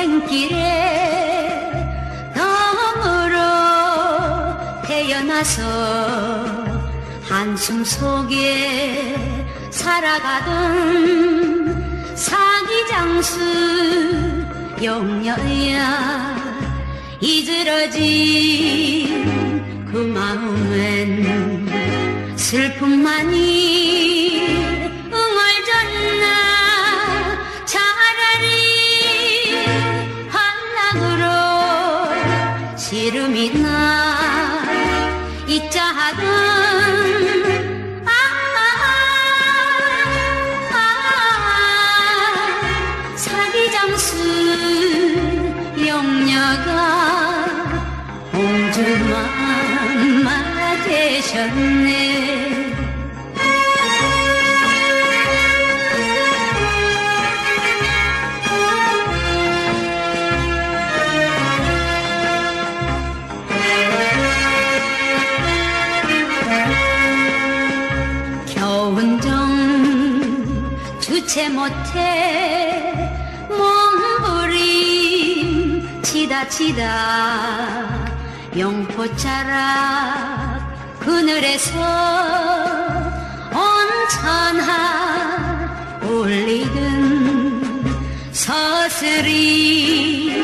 인생길에 덤으로 태어나서 한숨 속에 살아가던 사기장수 영녀야 이들어진 그 마음엔 슬픔만이 응얼졌나 차라리 한락으로 시름이 나 있자 하던 사기장수 영녀가 공주맘마 되셨네. 겨운정 주체 못해 몸부림 치다 영포자락 그늘에서 온천하 울리든 서슬이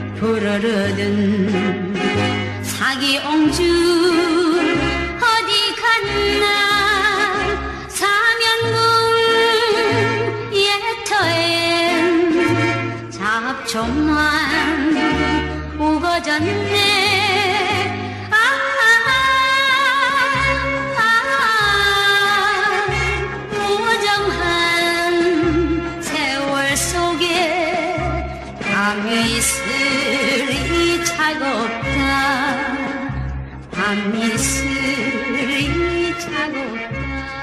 부르르든 사기옹주 어디 갔나 사면궁 예터엔 잡초만 우거졌네. 무정한 세월 속에 밤이슬이 차갑다. 밤이슬이 차갑다.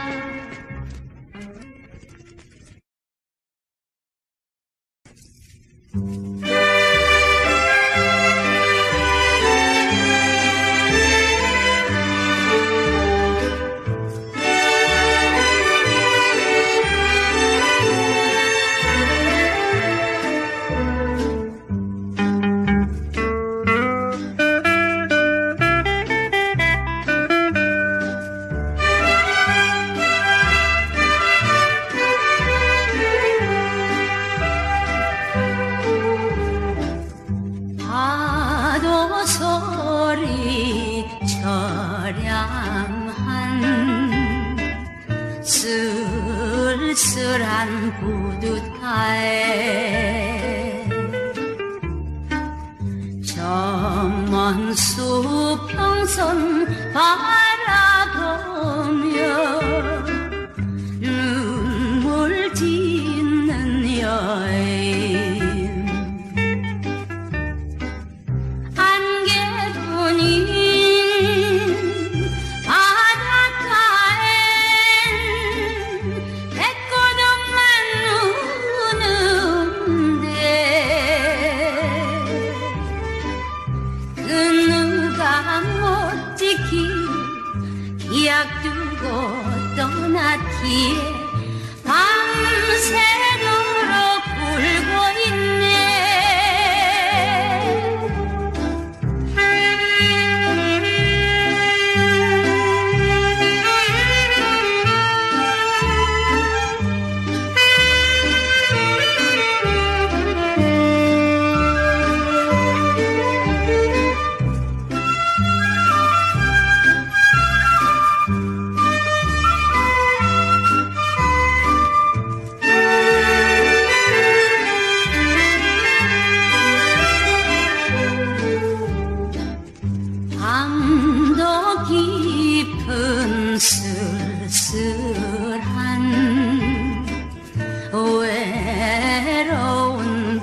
쓸쓸한 부둣가에 저 먼 수평선 바라보며 눈물 짓는 여인 안개뿐인 기약 두고 떠났기에 밤새도록 울고 있네. 밤도 깊은 쓸쓸한 외로운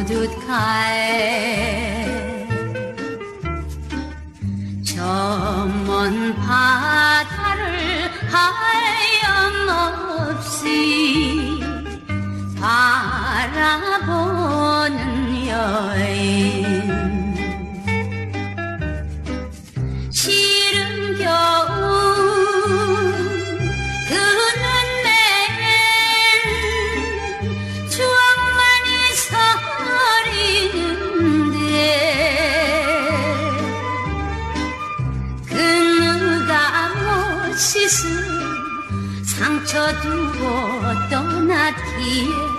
부둣가에 저 먼 바다를 하염없이 바라보는 여인 추억만이 서린 이에